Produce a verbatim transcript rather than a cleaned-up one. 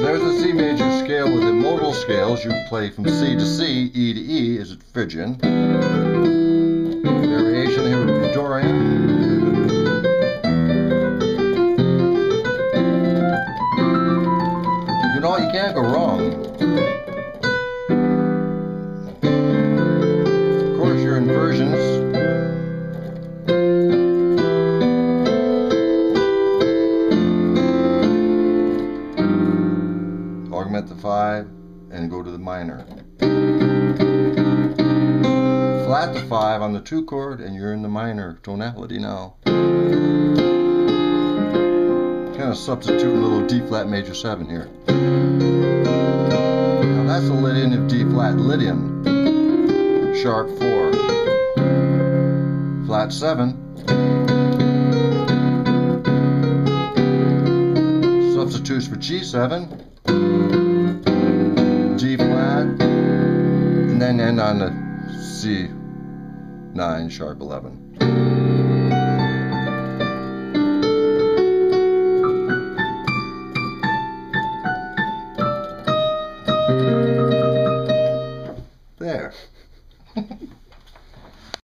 There's the C major scale with the modal scales. You play from C to C, E to E is it Phrygian. Variation here would be Dorian. You know, you can't go wrong. Of course, your inversions. Augment the five and go to the minor. Flat the five on the two chord and you're in the minor tonality now. Kind of substituting a little D flat major seven here. Now that's the Lydian of D flat. Lydian, sharp four, flat seven. Substitutes for G seven. G flat, and then end on the C nine sharp eleven.